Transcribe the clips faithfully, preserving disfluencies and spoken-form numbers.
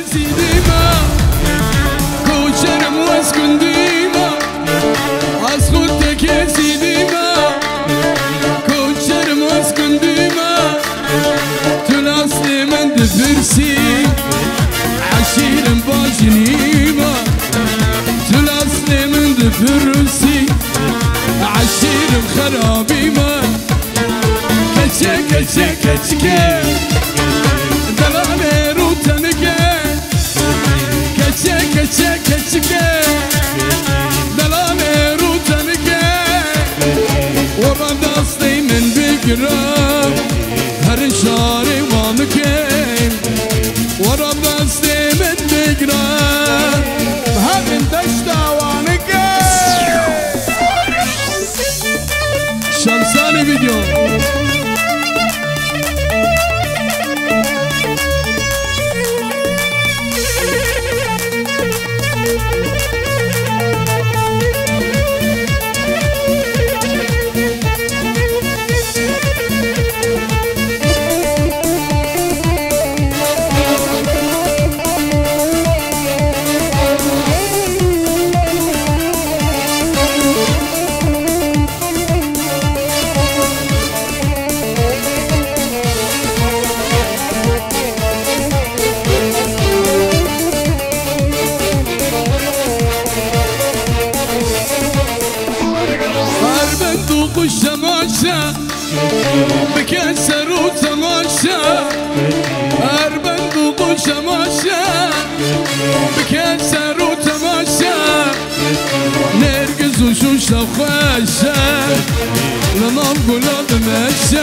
كسي ديما كوشر موسكن ديما أسخط كسي ديما كوشر موسكن ديما تلاصلي من دفرسي عشير باجنيما تلاصلي من دفرسي عشير خرابيما كتشي كتشي كتشي دلالي روتنكي كتشي كتشي كتشي دلالي روتنكي ورد أصلي من بقرب هر شاري وانكي ورد أصلي من بقرب هر دشتا وانكي شمساني فيديو بكسر وتماشى أربند وقش ماشى بكسر وتماشى نرقز وشوش وخاشى لنام قلاد ماشى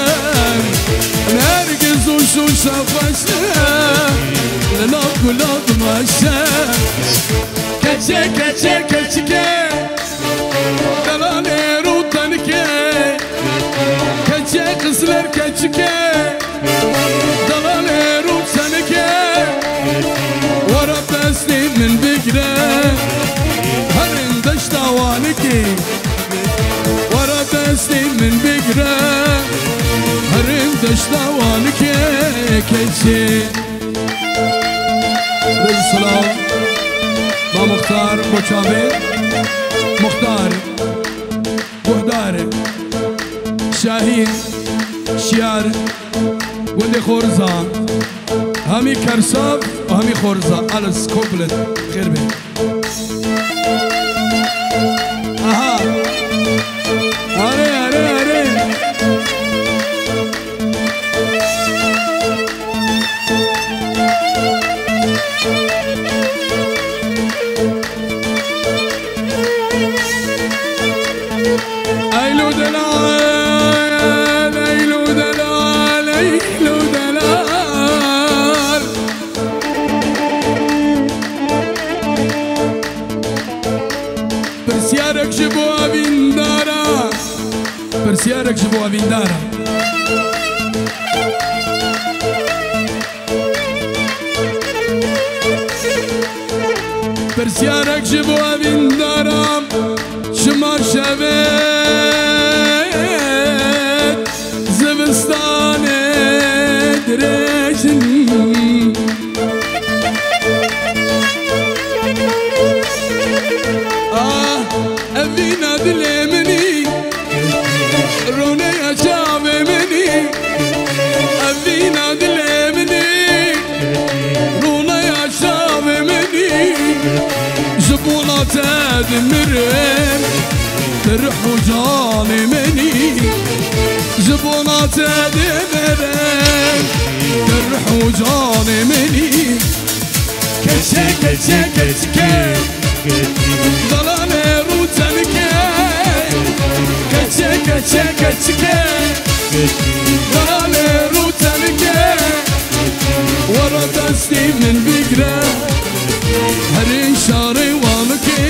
نرقز وشوش وخاشى لنام قلاد ماشى كتشي كتشي كتشي دلالي روتنكي كتشي قسلر كتشكي دلالي روتنكي ورا بسني من بقرة هرن دشتا وانكي ورا بسني من بقرة هرن دشتا وانكي كتشي بالسلام ما مختار بوشابي مختار بهدار شاهين شيار ولي خورزة همي كرساب وهمي خورزة ألس كوبلت خير بي أها هاري هاري هاري أيلو دلال أيلو دلال أيلو دلال برسيارك جبوها بيندارا برسيارك جبوها بيندارا برسيارك جبوها بيندارا شما شبت زبستان درجن آه أبينا دلي مني روني أشاب مني أبينا دلي مني روني أشاب مني جبونا تدمرن ترحو جاني مني جبونا تدمرن ترحو جاني مني كتشي كتشي كتشي ضلالي روتنكي كتشي كتشي كتشي ضلالي روتنكي ورا دستي من بقرة هرين شاري وانكي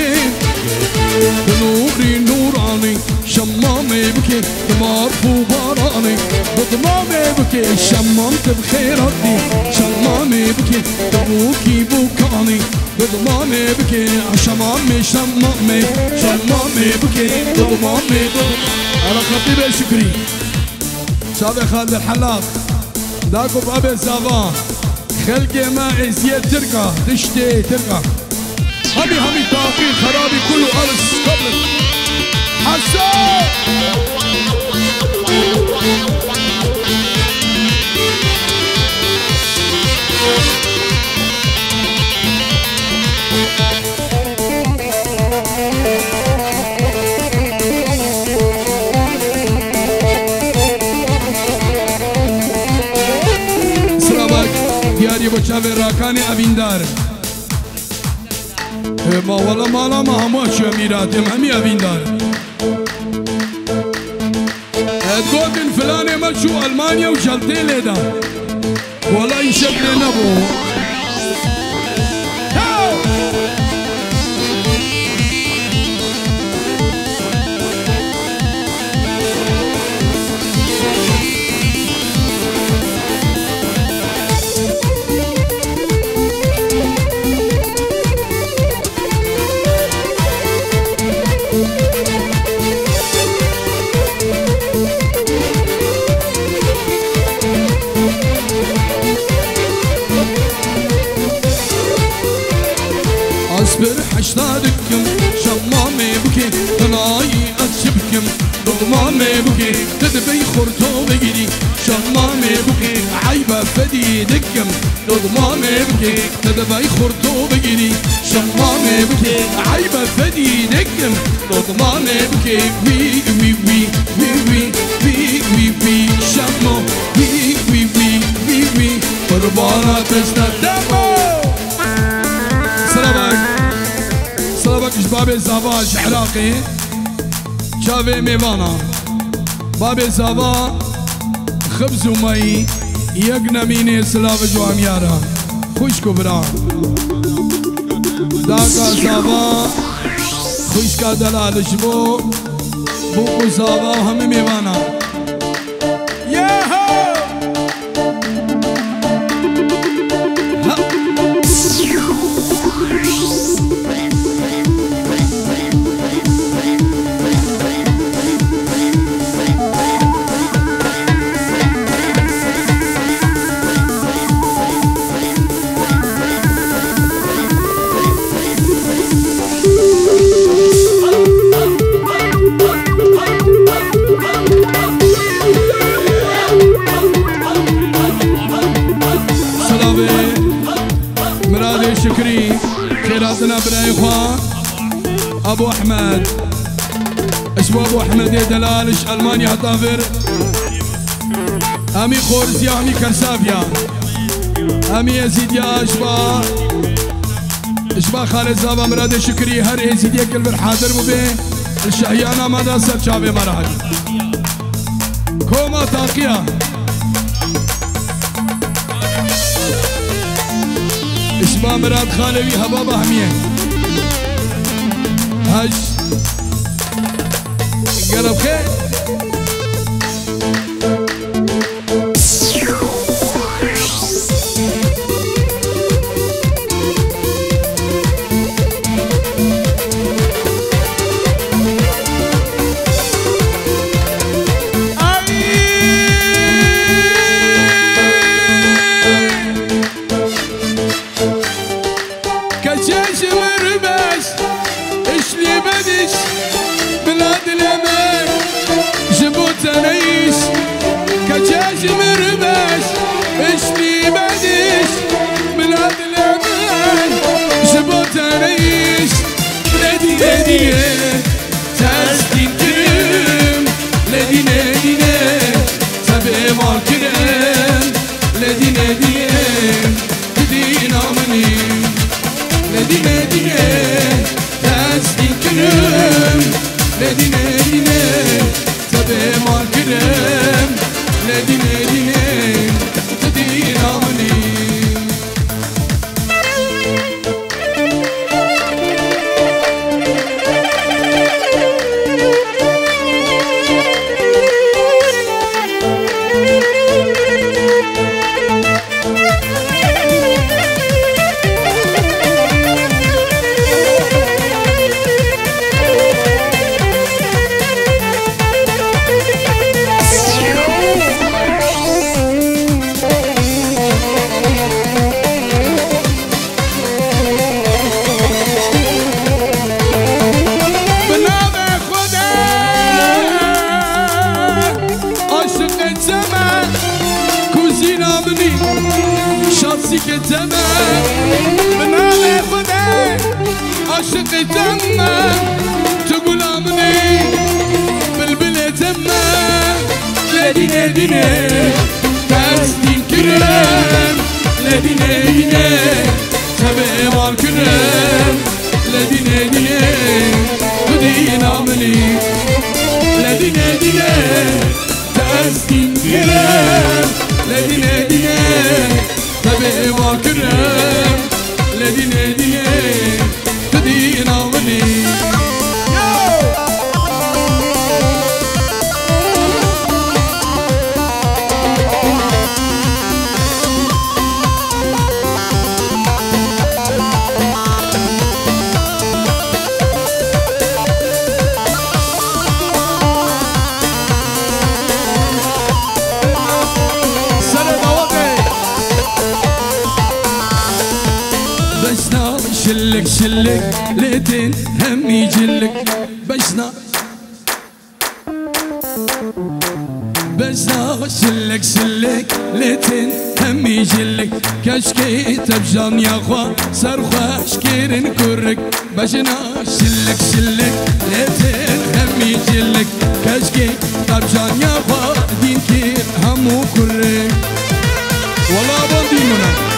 نوري نوراني شمامي بكي دمار باراني بضمامي بكي شمامت بخيراتي شمامي بكي دبوكي بوكاني بضمامي بكي شمامي شمامي شمامي بكي بضمامي على خطيب شكري شابي خالد الحلاق داكو بأبي سافان خلق ما ازيد ترقى تشتي ترقى همي همي طاقي خرابي كله أرس قبل حسن دیاری با چاوی راکانی اویندار ما والا مالا ما همه چو امیراتیم همی اویندار ادگوتن فلانه ما چو المانیا و جلده لیدا والا این شکل نبو اصبر حشتادكم شمامي بكي طناي اتشبكم ضمامي بكي تدبي خرطو بقري شمامي بكي عيبة فديدكم ضمامي بكي تدبي خرطو بقري شمامي بكي عيبة فديدكم ضمامي بكي وي وي وي وي وي وي وي شمو وي وي وي وي وي قربانة تستدمو سلامك سلامك بابي زابا عراقي شافي ميوانا بابي زابا خبز ومي يقنا ميني سلاف جواميارا خوش كبرا داكا زابا خوش كا دلال شبو بوكو زابا هم ميوانا شكري خيراتنا براي خوان ابو احمد اسمه ابو احمد يا دلالش المانيا هطافر امي خورزيا امي كرسافيا امي يزيد يا اشبا اشبا خالد زابا مراد شكري هر يزيد يكل بالحاضر مبين الشهيانا ماذا سر شابي مراد كوما تاقيا اسمه مراد خالوي هبابا هميه هاش قرب خير عاشق تمام تقول امني بلبل تمام لدينا دينا تستين كرام لدينا دينا سبع مال كرام لدينا دينا بدينا امني لدينا دينا تستين كرام لدينا دينا سبع مال كرام لدينا دينا بدينا امني شلك شلك ليتين هم يجلك بشنا بشنا شلك شلك ليتين هم يجلك كشكي تبجان يا خوا سرخوا شكيرن كرك بشنا شلك شلك ليتين هم يجلك كشكي تبجان يا خوا دين كير همو كرك والله بندي منا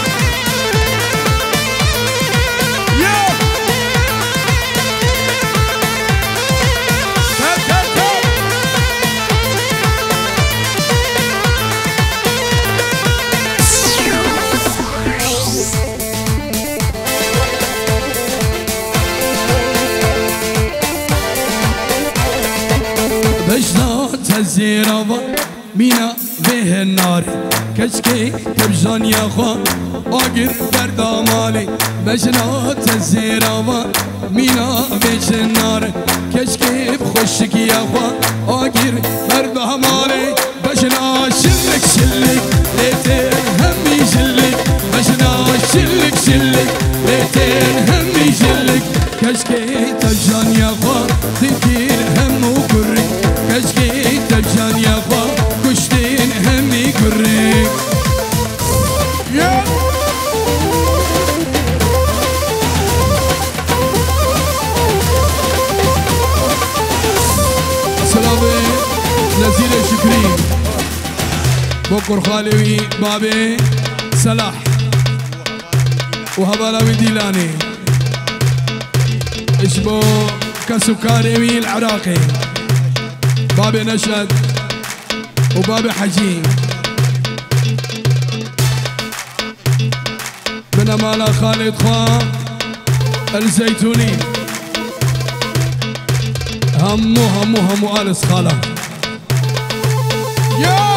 بجنا تزيرابا مينا به النار كشكي تبجان يا خوا آقر بردامالي بجنا تزيرابا مينا به النار كشكي بخشك يا خوا آقر بردامالي بجنا شلك شلك ليتين همي شلك بجنا شلك شلك ليتين همي شلك كشكي تبجان يا خوا تكير هم وكرك كشكي تبجان يا خوا كشتين همي كرك سلامي نزيل شكري بكر خالوي بابي صلاح وهبلاوي ديلاني اشبو كسكاري العراقي بابي نشد وبابي حجي من امال خالد خوا الزيتوني همو همو همو آل خاله يا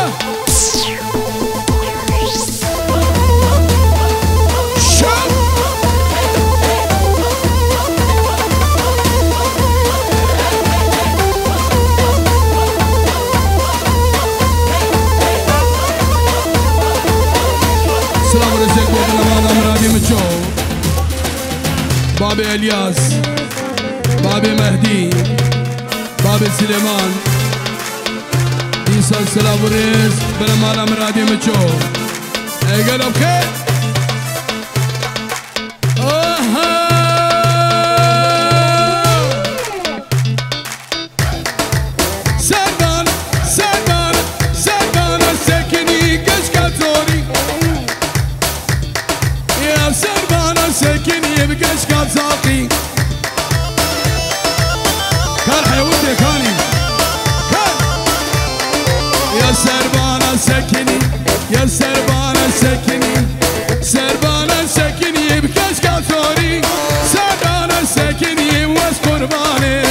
بابي الياس بابي مهدي بابي سليمان عيسى السلابوريز بنمالا مرادي مچو اي قلب خير سربان سربان سربان سكني كشكاتوري يا سربان سكني بكشكات ساقي كان حيوتي كاني كان يا سربان سكني يا سربان سكني سربان سكني بكشكاتوري سربان سكني وس قرباني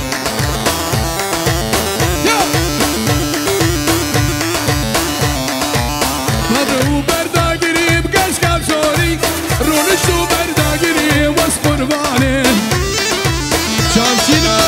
مدعو برداقري بكشكاتوري رونشو برداقري وس قرباني شامشينو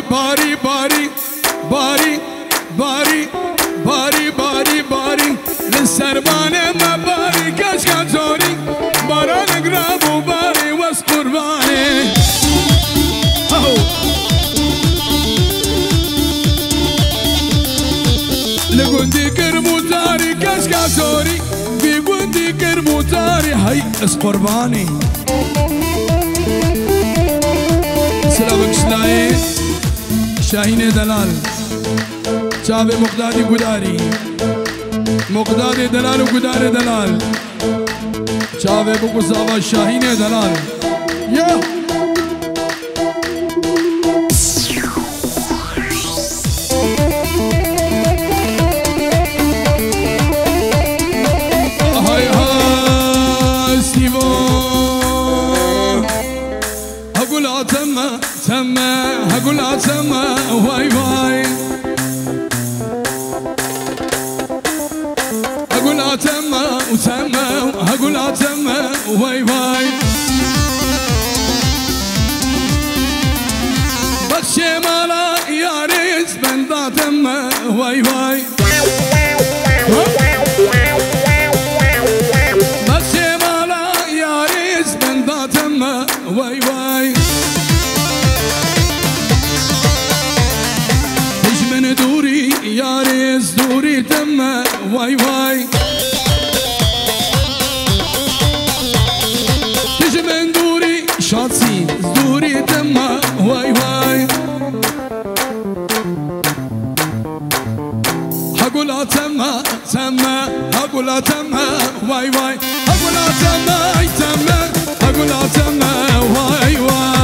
باری باری باری باری باری باری باری لسربان ما باری کشکا زوری باران قراب و باری وز قربانی لگوندی کرموتاری کشکا زوری بیگوندی کرموتاری هی از قربانی سلامك شلاي شاهين دلال شاب مقدادي قداري مقدادي دلال وقداري دلال شاب بوكو صابا شاهين دلال يا هاي هاي ستيفو هقول تما تما هقول تما واي واي هقول تما وتما هقول تما واي واي بخشي مالا يا ريس بندا تما واي واي بخشي مالا يا ريس بندا تما واي واي دوري يا ريس دوري تما واي واي تجي من دوري شاطسي دوري تما واي واي هقول تما تما هقول تما واي واي هقول تما تما هقول تما واي واي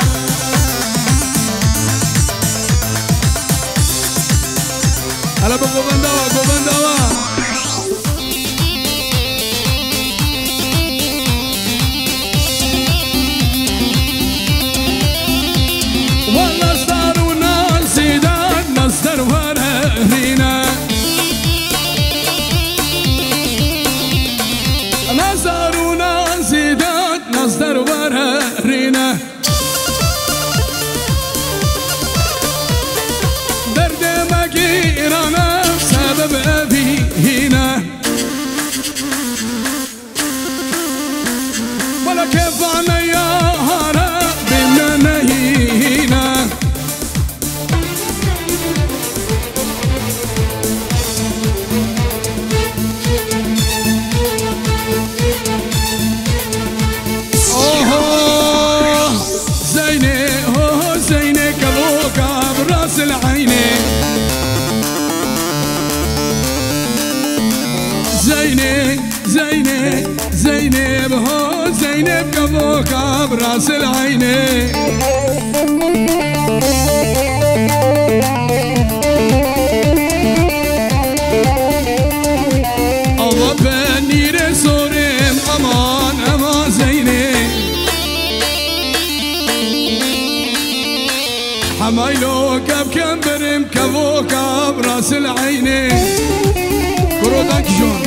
هلا بقوبان دوا قوبان دوا والنصر وناصدان نصر ورهينا نصر وناصدان نصر ورهينا إيرانا سبب أبي هنا ولا كيف أنا يا هرا بمنا هنا أوه زيني أوه زيني كبوكا براس العيني زينب زينب زينب هو زينب كبوكا براس العيني الله بني رسولم امان امان زينب حمايلو كب كمبرم كبوكا براس العيني كرودك جون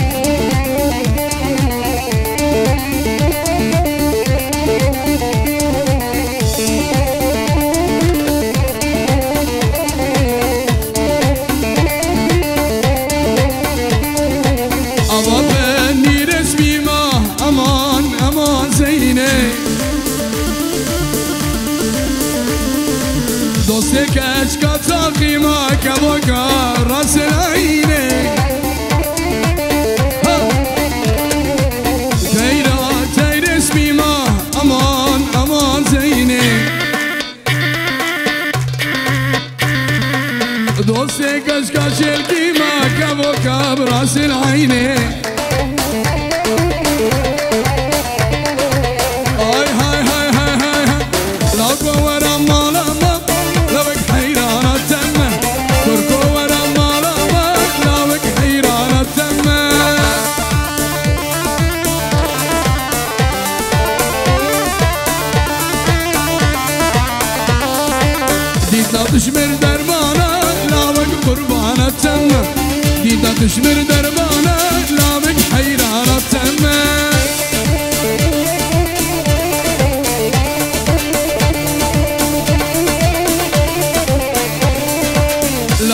دوستك اشكا تقيما كبوكا راس العيني تيرا تير اسمي ما امان امان زيني دوستك اشكا شلقيما كبوكا براس العيني تشمر دربانا لاوك قربانا تما ديدا تشمر دربانا لاوك حيرانا تما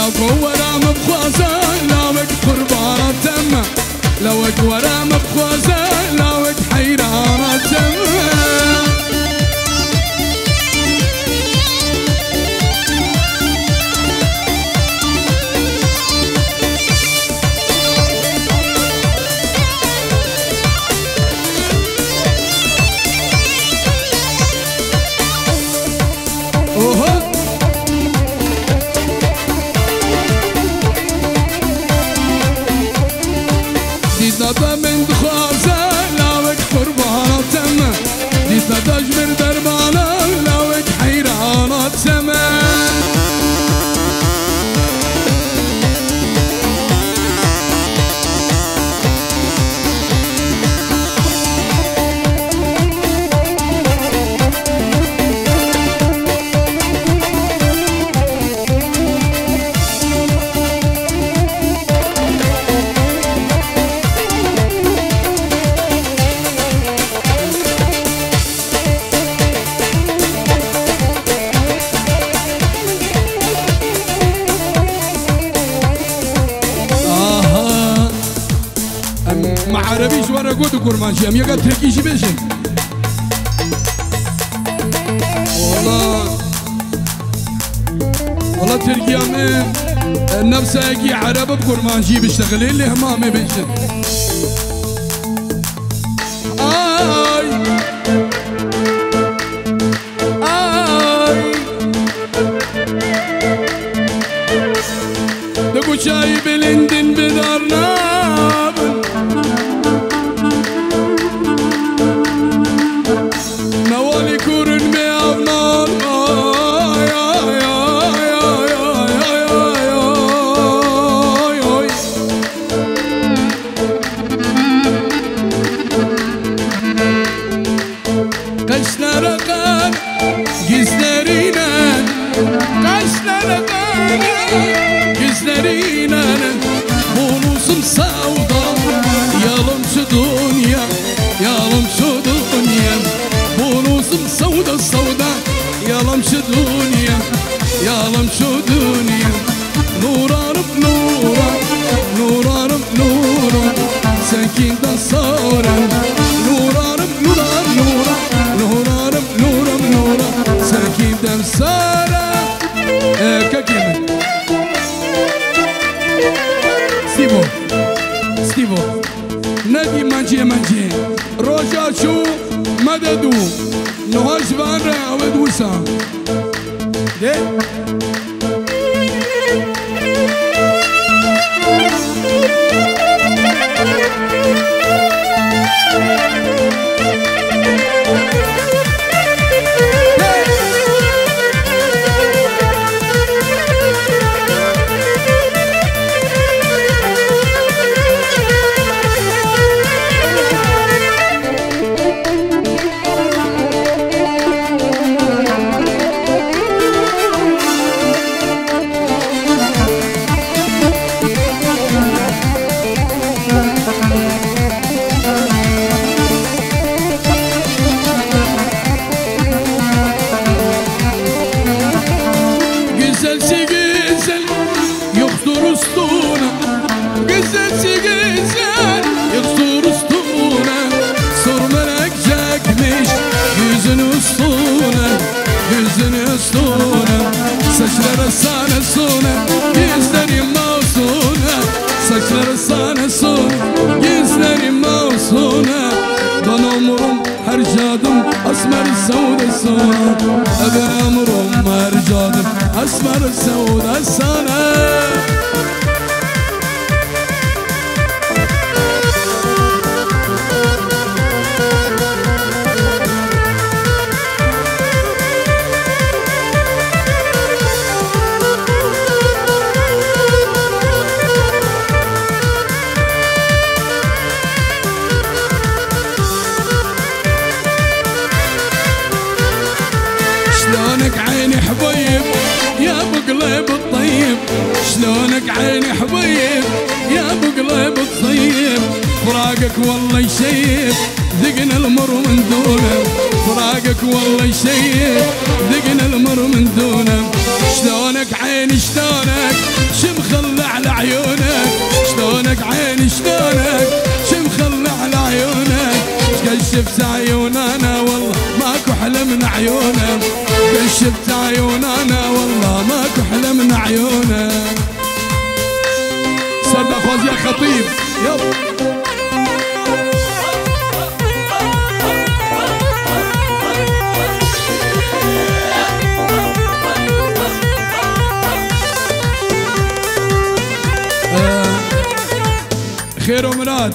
لو ورا مبخوزة لوك قربانة تم لوك ورا مبخوزة لوك حيرانة تم دادا من خوازه لاوک قربانه تم دادا جمر دربانه لاوک حیرانه تم عربي جوارا قد كرمانشي ام يقا تركيشي بيشن والله والله تركيا من نفسها يجي عرب بكرمانشي بيشتغلين اللي همامي بيشن آي آي دقو شاي بلندن بدارنا يالم شو دنيا يالم شو دنيا نورا رب نورا نورا رب نورا سكين تصورا نورا رب نورا نورا نورا رب نورا نورا سكين تصورا كاكيم ستيفو ستيفو نادي مانجي مانجي روجا شو مددو نهاش بان أود وسام ليه saçları sana sona gözlerim masuna saçları sana sona gözlerim masuna ben ömrüm harcadım asmer sevda sana ben ömrüm harcadım asmer sevda sana شلونك عيني حبيب يا بقلب الطيب شلونك عيني حبيب يا بقلب الطيب فراقك والله يشيب ذقنا المر من دونه فراقك والله يشيب ذقنا المر من دونه شلونك عيني شلونك عيونه كشفت عيوننا والله ماكو احلى من عيونه. سرد اخوز يا خطيب يلا. خير ومراد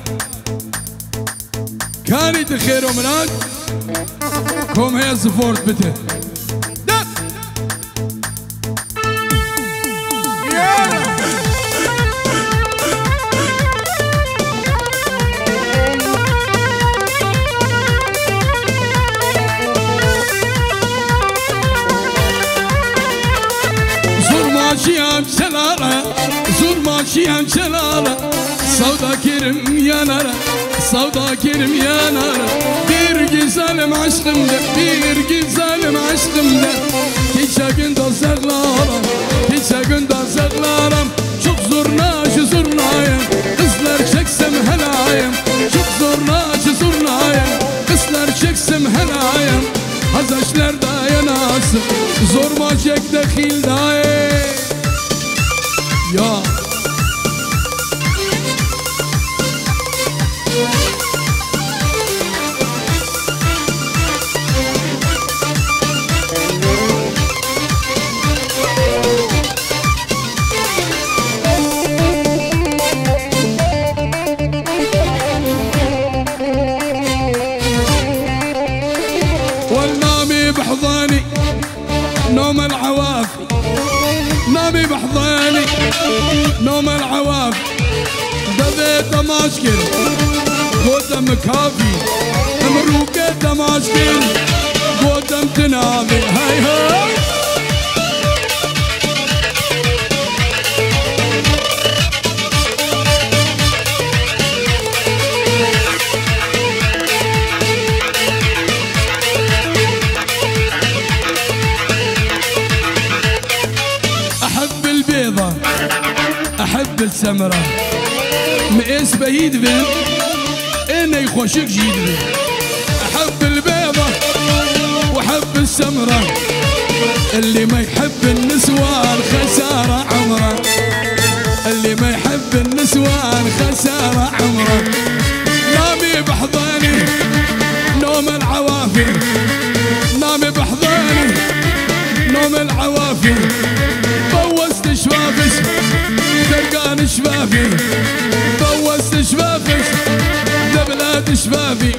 كانت خير ومراد كوم هي سبورت بته زور ماشي ام شلالة زور ماشي ام شلالة Savda kerim yanara, savda kerim yanara. Bir güzelim aşkımda, bir güzelim aşkımda. Geçe gün de saklarım, geçe gün de saklarım. Çok zorna şu zurnayım, kızlar çeksem helayım. Çok zorna şu zurnayım, kızlar çeksem helayım. Hazaşlar da yanasın, zorma çek de hildayım. Ya بحضاني نوم العوافي نامي بحضاني نوم العوافي دبيت ماشكل قدام كافي مروقة ماشكل قدام تنامي هاي هاي أحب السمرة مقيس بعيد بين إنه يخوشك جيد بين. أحب البيضة وأحب السمرة اللي ما يحب النسوان خسارة عمره اللي ما يحب النسوان خسارة عمره. نامي بحضاني نوم العوافي نامي بحضاني نوم العوافي بوست شبابش تلقاني شبابي بوست شبابش دبلات شبابي